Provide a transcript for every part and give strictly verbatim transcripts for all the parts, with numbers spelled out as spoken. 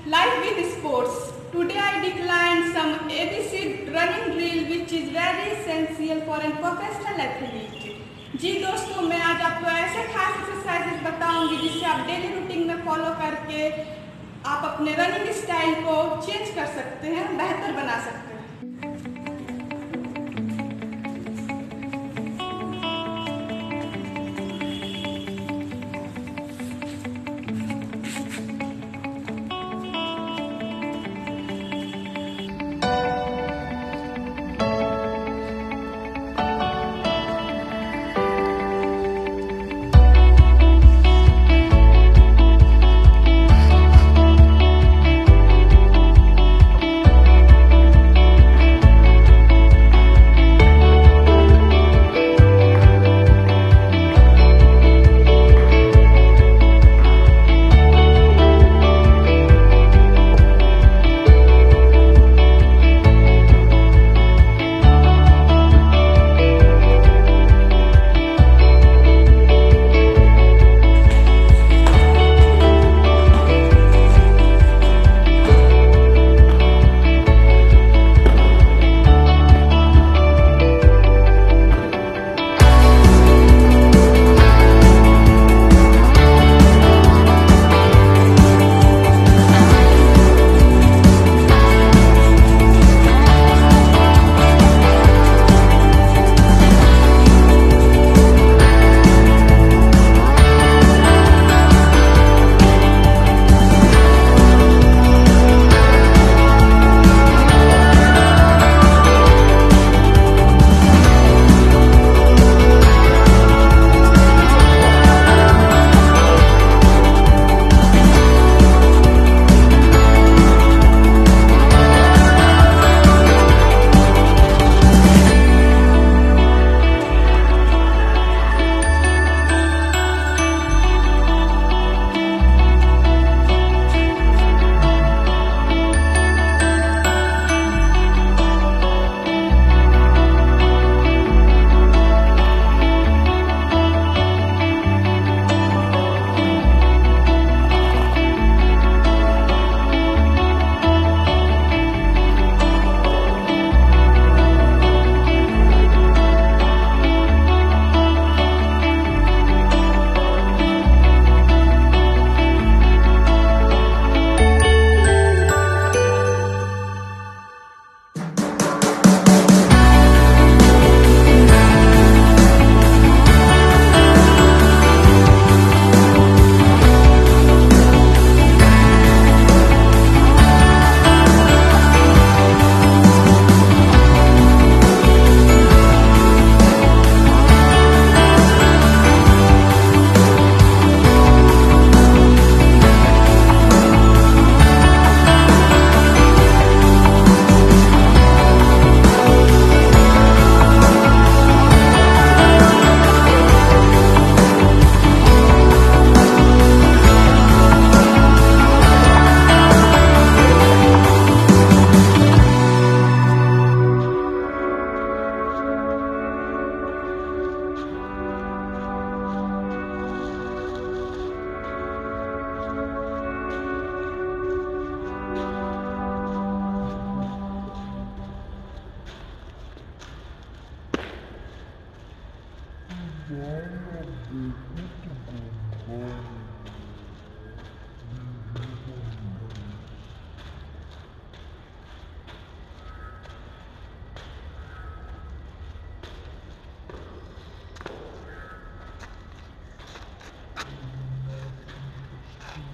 Life with sports. Today I declined some A B C running drill which is very essential for a professional athlete. जी दोस्तों, मैं आज आपको ऐसे खास एक्सरसाइजेस बताऊंगी जिससे आप डेली रूटीन में फॉलो करके आप अपने रनिंग स्टाइल को चेंज कर सकते हैं, बेहतर बना सकते हैं।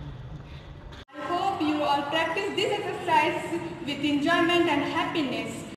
Practice this exercise with enjoyment and happiness.